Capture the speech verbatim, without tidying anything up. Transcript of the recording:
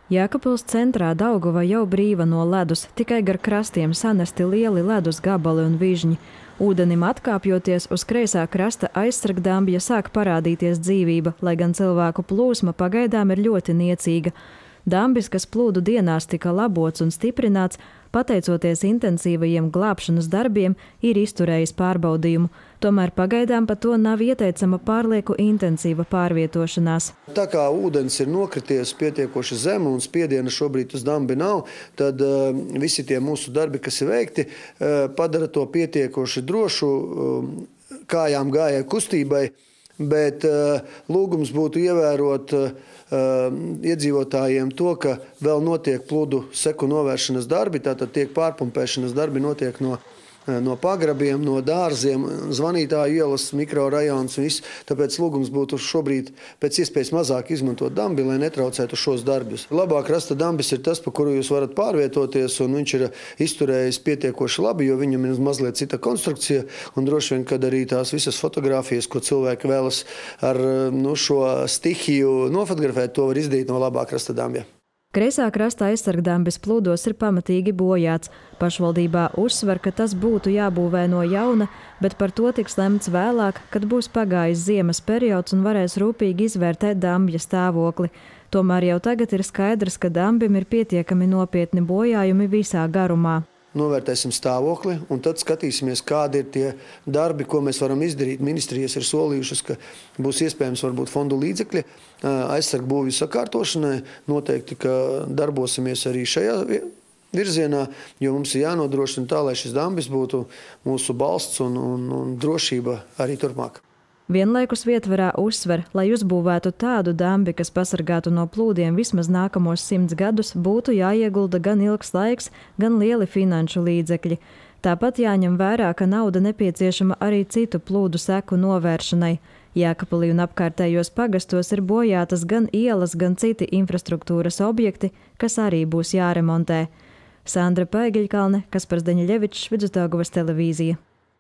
Jēkabpils centrā Dauguva jau brīva no ledus, tikai gar krastiem sanesti lieli ledus gabali un vižņi. Ūdenim atkāpjoties uz kreisā krasta aizsargdambja sāk parādīties dzīvība, lai gan cilvēku plūsma pagaidām ir ļoti niecīga. Dambis, kas plūdu dienās tika labots un stiprināts, pateicoties intensīvajiem glābšanas darbiem, ir izturējis pārbaudījumu. Tomēr pagaidām pa to nav ieteicama pārlieku intensīva pārvietošanās. Tā kā ūdens ir nokrities pietiekoši zemu un spiediena šobrīd uz dambi nav, tad uh, visi tie mūsu darbi, kas ir veikti, uh, padara to pietiekoši drošu uh, kājām gājēju kustībai, bet uh, lūgums būtu ievērot uh, iedzīvotājiem to, ka vēl notiek plūdu seku novēršanas darbi, tātad tiek pārpumpēšanas darbi notiek no no pagrabiem, no dārziem, Zvanītāju ielas, mikrorajons un viss. Tāpēc lūgums būtu šobrīd pēc iespējas mazāk izmantot dambi, lai netraucētu šos darbus. Labāk krasta dambis ir tas, pa kuru jūs varat pārvietoties, un viņš ir izturējis pietiekoši labi, jo viņam ir mazliet cita konstrukcija, un droši vien, kad arī tās visas fotogrāfijas, ko cilvēki vēlas ar nu, šo stihiju nofotografēt, to var izdarīt no labā krasta dambja. Kreisā krasta aizsargdambis plūdos ir pamatīgi bojāts. Pašvaldībā uzsver, ka tas būtu jābūvē no jauna, bet par to tiks lemts vēlāk, kad būs pagājis ziemas periods un varēs rūpīgi izvērtēt dambja stāvokli. Tomēr jau tagad ir skaidrs, ka dambim ir pietiekami nopietni bojājumi visā garumā. Novērtēsim stāvokli un tad skatīsimies, kādi ir tie darbi, ko mēs varam izdarīt. Ministrijas ir solījušas, ka būs iespējams varbūt fondu līdzekļi aizsargbūvju sakārtošanai. Noteikti, ka darbosimies arī šajā virzienā, jo mums ir jānodrošina tā, lai šis dambis būtu mūsu balsts un, un, un drošība arī turpmāk. Vienlaikus Vietvarā uzsver, lai uzbūvētu tādu dambi, kas pasargātu no plūdiem vismaz nākamos simts gadus, būtu jāiegulda gan ilgs laiks, gan lieli finanšu līdzekļi. Tāpat jāņem vērā, ka nauda nepieciešama arī citu plūdu seku novēršanai. Jēkabpilī un apkārtējos pagastos ir bojātas gan ielas, gan citi infrastruktūras objekti, kas arī būs jāremontē. Sandra Paigiļkalne, Kaspars Deņļevičs, Vidusdaugavas televīzija.